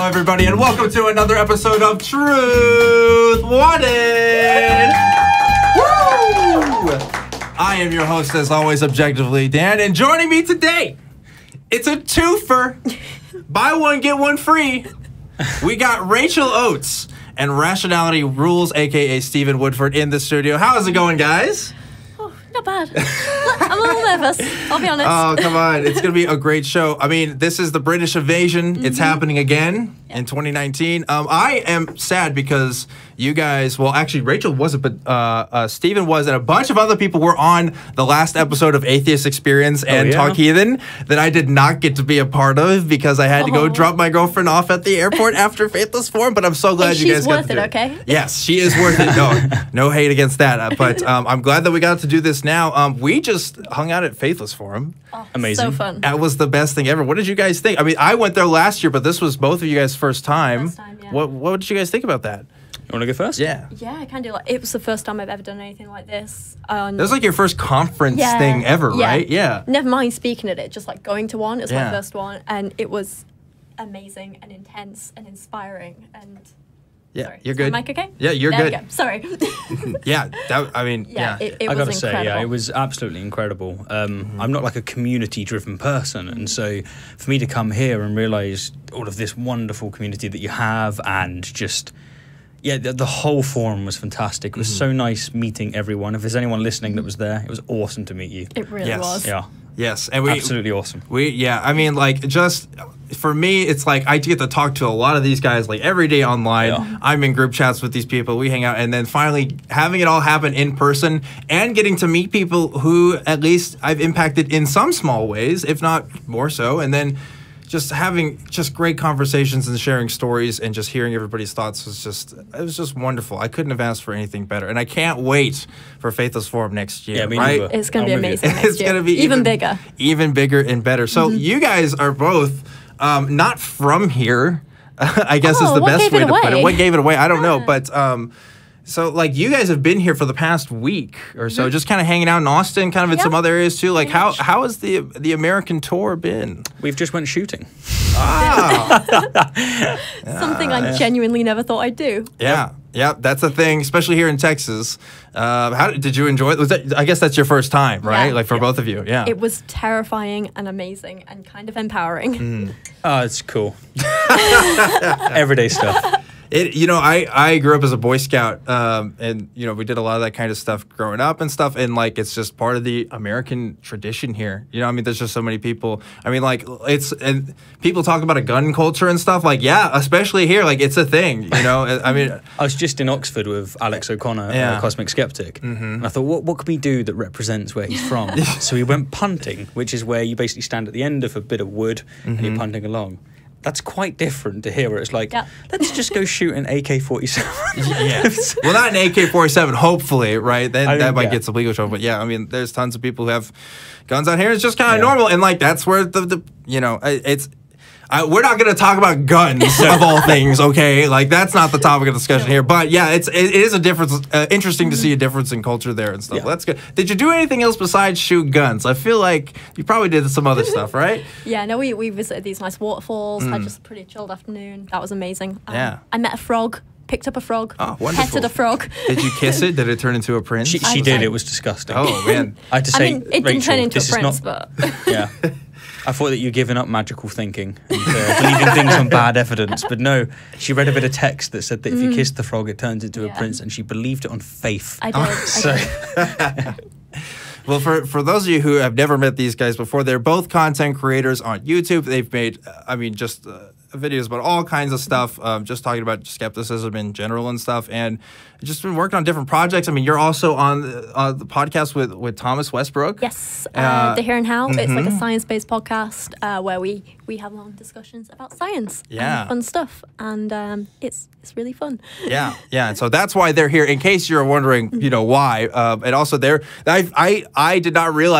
everybody, and welcome to another episode of Truth Wanted. Woo! I am your host, as always, Objectively Dan, and joining me today, it's a twofer. Buy one, get one free. We got Rachel Oates and Rationality Rules, aka Stephen Woodford, in the studio. How is it going, guys? Not bad. I'm a little nervous, I'll be honest. Oh, come on. It's going to be a great show. I mean, this is the British invasion. It's happening again in 2019. I am sad because you guys, well, actually, Rachel wasn't, but Stephen was, and a bunch of other people were on the last episode of Atheist Experience and Talk Heathen that I did not get to be a part of because I had to go drop my girlfriend off at the airport after Faithless Forum, but I'm so glad you guys got to do it. She's worth it, okay? Yes, she is worth it. No hate against that. But I'm glad that we got to do this now. We just hung out at Faithless Forum. Oh, amazing. So fun. That was the best thing ever. What did you guys think? I mean, I went there last year, but this was both of you guys' first time. Yeah. What did you guys think about that? You want to go first? Yeah. Yeah, I can do. Like, it was the first time I've ever done anything like this. It was like your first conference thing ever, right? Yeah. Never mind speaking at it, just like going to one. It's my first one, and it was amazing and intense and inspiring. And sorry, you're good. Is my mic okay? Yeah, you're there good. We go. Sorry. It was I gotta incredible. say, yeah, it was absolutely incredible. I'm not like a community-driven person, and so for me to come here and realize all of this wonderful community that you have, and just the whole forum was fantastic. It was so nice meeting everyone. If there's anyone listening that was there, it was awesome to meet you. It really was. Yeah. Yes, and absolutely awesome. I mean, like, just for me, it's like I get to talk to a lot of these guys like every day online. Yeah. I'm in group chats with these people. We hang out, and then finally having it all happen in person and getting to meet people who at least I've impacted in some small ways, if not more so, and then just having just great conversations and sharing stories and just hearing everybody's thoughts was just wonderful. I couldn't have asked for anything better, and I can't wait for Faithless Forum next year. Yeah, right? It's going to be amazing next year. It's going to be even bigger and better. So you guys are both not from here, I guess is the best way to put it. What gave it away? I don't know, but so like you guys have been here for the past week or so, just kind of hanging out in Austin, kind of in some other areas too. Like how has the American tour been? We've just went shooting. Something I genuinely never thought I'd do. Yeah, that's a thing, especially here in Texas. How did you enjoy it? I guess that's your first time, right? Like for both of you. Yeah. It was terrifying and amazing and kind of empowering. Oh, it's cool. Everyday stuff. I grew up as a Boy Scout, and we did a lot of that kind of stuff growing up and stuff, and like it's just part of the American tradition here. I mean, there's just so many people. I mean, like and people talk about a gun culture and stuff. Like, especially here, like it's a thing. I mean, I was just in Oxford with Alex O'Connor, Cosmic Skeptic, and I thought, what could we do that represents where he's from? So we went punting, which is where you basically stand at the end of a bit of wood and you're punting along. That's quite different to here, where it's like, let's just go shoot an AK-47. Well, not an AK-47, hopefully, right? Then that might get some legal trouble. But I mean, there's tons of people who have guns out here. It's just kind of normal, and like that's where it's. We're not going to talk about guns of all things, okay? Like that's not the topic of discussion here. But it is a difference. Interesting to see a difference in culture there and stuff. That's good. Did you do anything else besides shoot guns? I feel like you probably did some other stuff, right? Yeah, no, we visited these nice waterfalls. Had just a pretty chilled afternoon. That was amazing. I met a frog. Picked up a frog. Oh, wonderful. Petted a frog. Did you kiss it? Did it turn into a prince? She did. It was disgusting. Oh man. I had to say, it didn't turn into a prince, but yeah. I thought that you'd given up magical thinking and believing things on bad evidence, but no. She read a bit of text that said that if you kiss the frog, it turns into a prince, and she believed it on faith. I did. Well, for those of you who have never met these guys before, they're both content creators on YouTube. They've made, just videos about all kinds of stuff, just talking about skepticism in general and stuff, and just been working on different projects. I mean, you're also on the podcast with Thomas Westbrook. Yes, The Here and How. It's like a science-based podcast where we have long discussions about science and fun stuff, and it's really fun. Yeah, and so that's why they're here. In case you're wondering, why, and also I did not realize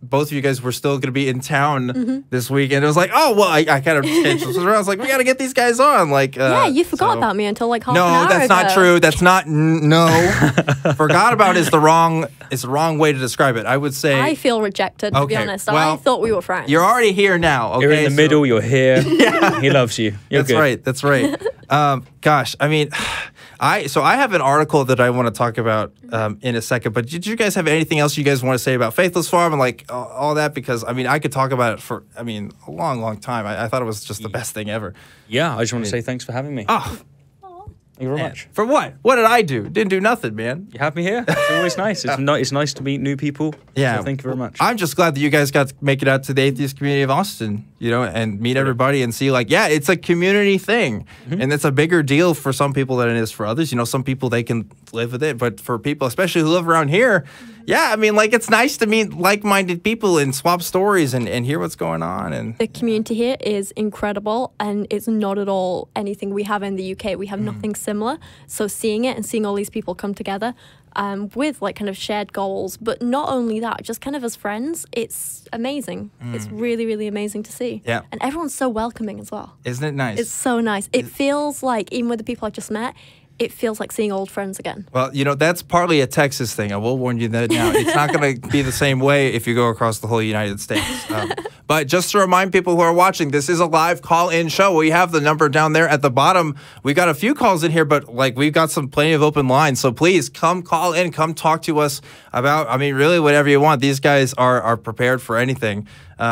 both of you guys were still going to be in town this weekend. It was like, oh, well, I kind of changed this around. I was like, we got to get these guys on. Like, yeah, you forgot about me until like half an hour No, that's ago. not true. That's not, no. Forgot about is the wrong way to describe it. I would say. I feel rejected, to be honest. Well, I thought we were friends. You're already here now. Okay? You're in the middle. You're here. Yeah. He loves you. You're That's good. right. That's right. Gosh, I mean, I have an article that I want to talk about in a second. But did you guys have anything else you guys want to say about Faithless Farm and like all that? Because I mean, I could talk about it for a long time. I thought it was just the best thing ever. Yeah, I just want to say thanks for having me. Oh. Thank you very much. For what? What did I do? Didn't do nothing, man. You have me here. It's always nice. It's nice to meet new people. Yeah. So thank you very much. I'm just glad that you guys got to make it out to the atheist community of Austin, and meet everybody and see, like, yeah, it's a community thing. And it's a bigger deal for some people than it is for others. Some people, they can live with it. But for people, especially who live around here, yeah, I mean, like, it's nice to meet like-minded people and swap stories and hear what's going on. And the community here is incredible, and it's not at all anything we have in the UK. We have nothing similar. So seeing it and seeing all these people come together with like kind of shared goals, but not only that, just kind of as friends, it's amazing. It's really, really amazing to see. Yeah. And everyone's so welcoming as well. Isn't it nice? It's so nice. It feels like, even with the people I just met, it feels like seeing old friends again. Well, that's partly a Texas thing. I will warn you that now. It's not going to be the same way if you go across the whole United States. But just to remind people who are watching, this is a live call-in show. We have the number down there at the bottom. We got a few calls in here, but like we've got plenty of open lines. So please come call in, come talk to us about, really whatever you want. These guys are prepared for anything.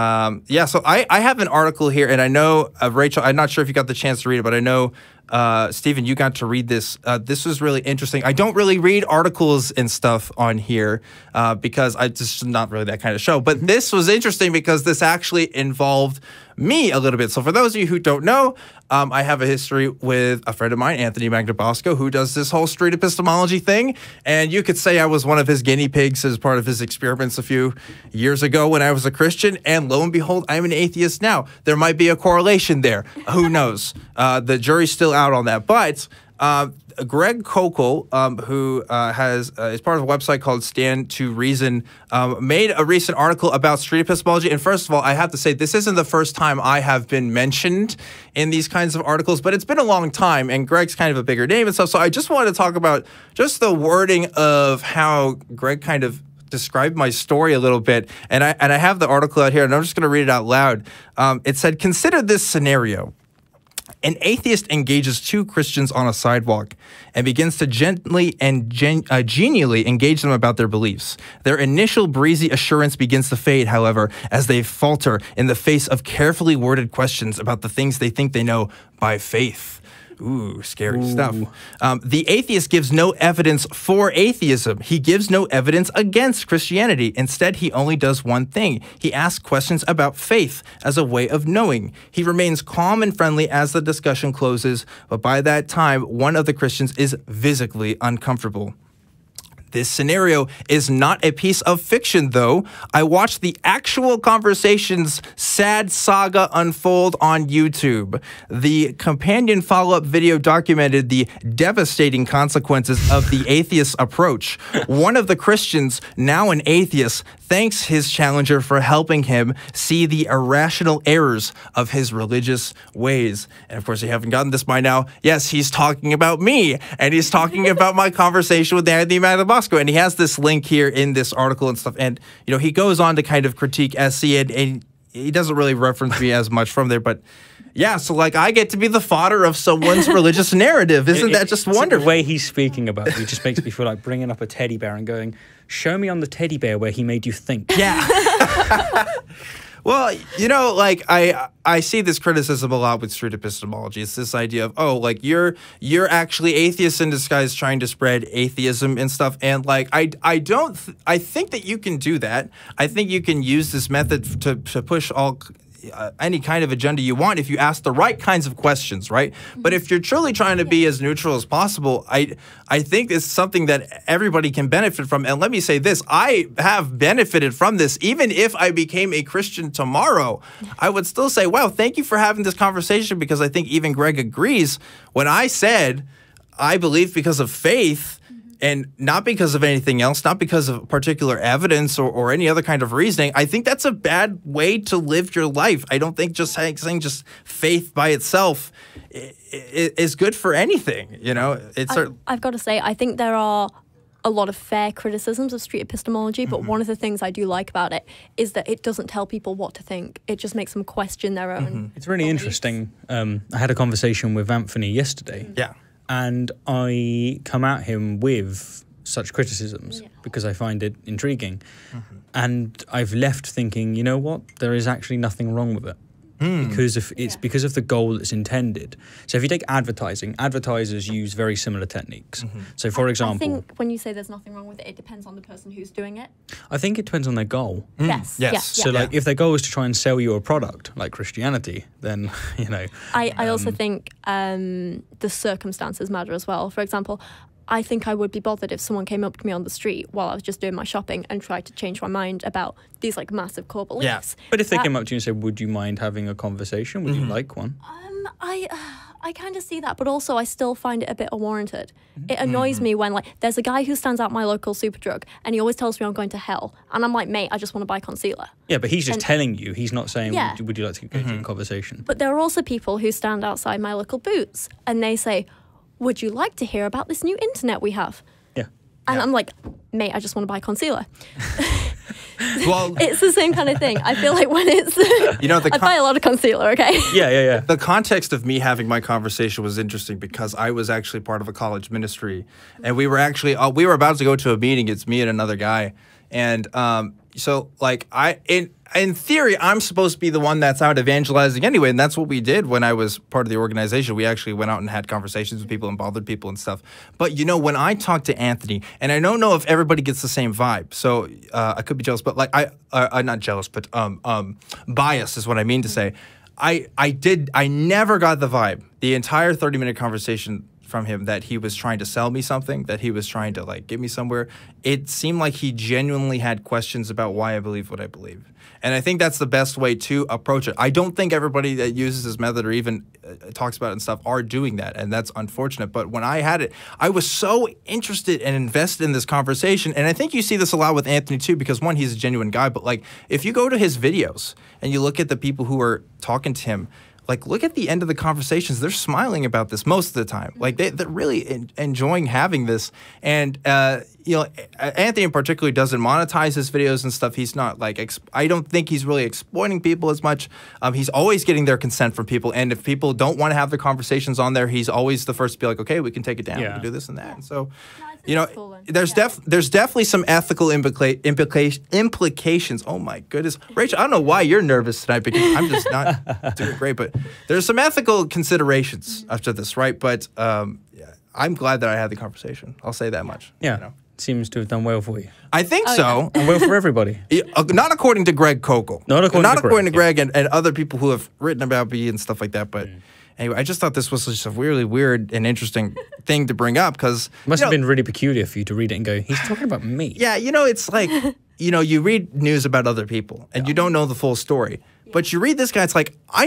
So I have an article here, and I know, Rachel, I'm not sure if you got the chance to read it, but I know, Stephen, you got to read this. This was really interesting. I don't really read articles and stuff on here because I just not really that kind of show. But this was interesting because this actually involved me a little bit. So for those of you who don't know, I have a history with a friend of mine, Anthony Magnabosco, who does this whole street epistemology thing. And you could say I was one of his guinea pigs as part of his experiments a few years ago when I was a Christian. And lo and behold, I'm an atheist now. There might be a correlation there. Who knows? The jury's still out on that. But Greg Kokel, who is part of a website called Stand to Reason, made a recent article about street epistemology. And first of all, I have to say, this isn't the first time I have been mentioned in these kinds of articles, but it's been a long time, and Greg's kind of a bigger name and stuff. So I just wanted to talk about just the wording of how Greg kind of described my story a little bit. And I have the article out here, and I'm just going to read it out loud. It said, consider this scenario. An atheist engages two Christians on a sidewalk and begins to gently and genially engage them about their beliefs. Their initial breezy assurance begins to fade, however, as they falter in the face of carefully worded questions about the things they think they know by faith. Ooh, scary stuff. The atheist gives no evidence for atheism. He gives no evidence against Christianity. Instead, he only does one thing. He asks questions about faith as a way of knowing. He remains calm and friendly as the discussion closes, but by that time, one of the Christians is visibly uncomfortable. This scenario is not a piece of fiction, though. I watched the actual conversation's sad saga unfold on YouTube. The companion follow-up video documented the devastating consequences of the atheist's approach. One of the Christians, now an atheist, thanks his challenger for helping him see the irrational errors of his religious ways. And of course, you haven't gotten this by now. Yes, he's talking about me, and he's talking about my conversation with Anthony Magnabosco. And he has this link here in this article and stuff. And, he goes on to kind of critique SC, and he doesn't really reference me as much from there. But, yeah, so, like, I get to be the fodder of someone's religious narrative. Isn't that just wonderful? The way he's speaking about you just makes me feel like bringing up a teddy bear and going, show me on the teddy bear where he made you think. Yeah. Well, I see this criticism a lot with street epistemology. It's this idea of, you're actually atheists in disguise trying to spread atheism and stuff. And I think that you can do that. I think you can use this method to push any kind of agenda you want if you ask the right kinds of questions, right? But if you're truly trying to be as neutral as possible, I think it's something that everybody can benefit from. And let me say this, I have benefited from this. Even if I became a Christian tomorrow, I would still say, wow, thank you for having this conversation, because I think even Greg agrees. When I said I believe because of faith, And not because of anything else, not because of particular evidence or any other kind of reasoning. I think that's a bad way to live your life. I don't think just saying just faith by itself is good for anything. You know, I've got to say, I think there are a lot of fair criticisms of street epistemology, but one of the things I do like about it is that it doesn't tell people what to think. It just makes them question their own. It's really interesting. I had a conversation with Anthony yesterday. Yeah. And I come at him with such criticisms because I find it intriguing. And I've left thinking, you know what? There is actually nothing wrong with it. Because because of the goal that's intended. So if you take advertising, advertisers use very similar techniques. So for example, I think when you say there's nothing wrong with it, it depends on the person who's doing it. I think it depends on their goal. Yes. So like if their goal is to try and sell you a product like Christianity, then you know. I also think the circumstances matter as well. For example, I think I would be bothered if someone came up to me on the street while I was just doing my shopping and tried to change my mind about these like massive core beliefs. Yeah. But if they came up to you and said, would you mind having a conversation? Would you like one? I kind of see that, but also I still find it a bit unwarranted. It annoys me when like there's a guy who stands out my local Superdrug and he always tells me I'm going to hell. And I'm like, mate, I just want to buy concealer. Yeah, but he's just telling you. He's not saying, would you like to engage in a conversation? But there are also people who stand outside my local Boots and they say, would you like to hear about this new internet we have? Yeah. And I'm like, mate, I just want to buy concealer. Well, it's the same kind of thing. I feel like when it's, I buy a lot of concealer, okay? Yeah. The context of me having my conversation was interesting because I was actually part of a college ministry, and we were actually we were about to go to a meeting. It's me and another guy, and so like in theory, I'm supposed to be the one that's out evangelizing anyway, and that's what we did when I was part of the organization. We actually went out and had conversations with people and bothered people and stuff. But, you know, when I talk to Anthony, and I don't know if everybody gets the same vibe, so I could be jealous, but like I'm not jealous, but bias is what I mean to say. I never got the vibe, the entire 30-minute conversation from him, that he was trying to sell me something, that he was trying to like get me somewhere. It seemed like he genuinely had questions about why I believe what I believe. And I think that's the best way to approach it. I don't think everybody that uses this method or even talks about it and stuff are doing that, and that's unfortunate. But when I had it, I was so interested and invested in this conversation, and I think you see this a lot with Anthony too, because one, he's a genuine guy, but like if you go to his videos and you look at the people who are talking to him, like, look at the end of the conversations. They're smiling about this most of the time. Like, they're really enjoying having this. And, you know, Anthony in particular doesn't monetize his videos and stuff. He's not, like, I don't think he's really exploiting people as much. He's always getting their consent from people. And if people don't want to have the conversations on there, he's always the first to be like, okay, we can take it down. We can do this and that. And so, you know, there's definitely some ethical implications. Oh, my goodness. Rachel, I don't know why you're nervous tonight, because I'm just not doing great. But there's some ethical considerations after this, right? But I'm glad that I had the conversation. I'll say that much. Yeah. You know? Seems to have done well for you. I think so. And well for everybody. Not according to Greg Kokel. Not according to Greg and other people who have written about me and stuff like that. But anyway, I just thought this was just a really weird and interesting thing to bring up, because it must have been really peculiar for you to read it and go, he's talking about me. Yeah, you know, it's like, you know, you read news about other people and you don't know the full story. But you read this guy, it's like, I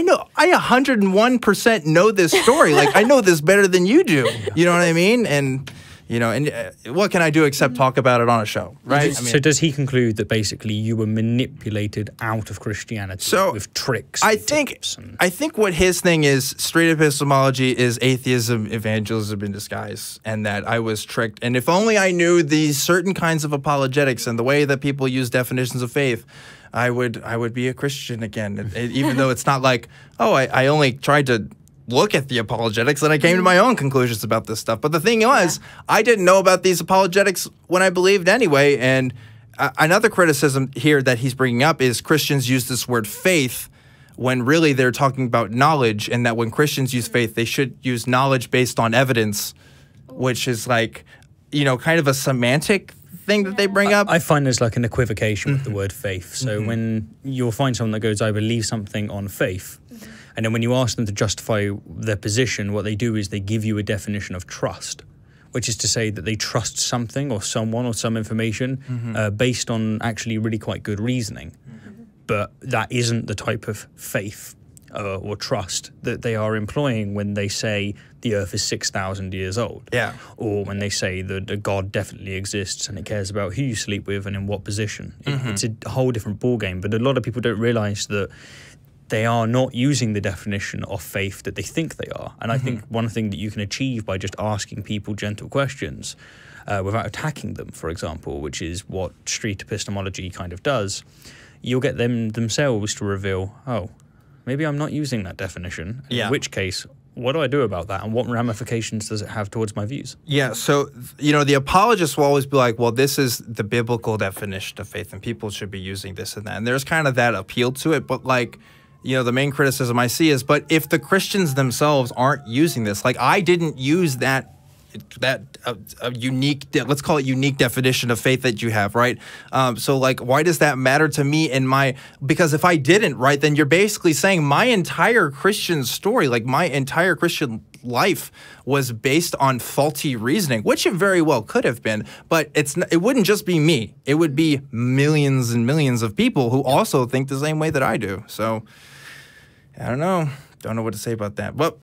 101% know this story. Like, I know this better than you do. You know what I mean? And, you know, and what can I do except talk about it on a show, right? I mean, so does he conclude that basically you were manipulated out of Christianity with tricks? I think what his thing is, straight epistemology is atheism, evangelism in disguise, and that I was tricked. And if only I knew these certain kinds of apologetics and the way that people use definitions of faith, I would be a Christian again, even though it's not like, oh, I only tried to look at the apologetics and I came to my own conclusions about this stuff. But the thing was, I didn't know about these apologetics when I believed anyway. And another criticism here that he's bringing up is Christians use this word faith when really they're talking about knowledge, and that when Christians use faith, they should use knowledge based on evidence, which is like, you know, kind of a semantic thing that they bring up. I find there's like an equivocation with the word faith. So when you'll find someone that goes, I believe something on faith, and then when you ask them to justify their position, what they do is they give you a definition of trust, which is to say that they trust something or someone or some information based on actually really quite good reasoning. But that isn't the type of faith or trust that they are employing when they say the Earth is 6,000 years old. Yeah. Or when they say that a God definitely exists and it cares about who you sleep with and in what position. It's a whole different ballgame. But a lot of people don't realise that they are not using the definition of faith that they think they are. And I think one thing that you can achieve by just asking people gentle questions without attacking them, for example, which is what street epistemology kind of does, you'll get them themselves to reveal, oh, maybe I'm not using that definition. In which case, what do I do about that? And what ramifications does it have towards my views? Yeah, so, the apologists will always be like, well, this is the biblical definition of faith, and people should be using this and that. And there's kind of that appeal to it, but like, the main criticism I see is, but if the Christians themselves aren't using this, like I didn't use that unique, let's call it unique definition of faith that you have, right? So like, why does that matter to me because if I didn't, right, then you're basically saying my entire Christian story, like my entire Christian life was based on faulty reasoning, which it very well could have been, but it wouldn't just be me. It would be millions and millions of people who also think the same way that I do. So I don't know what to say about that. But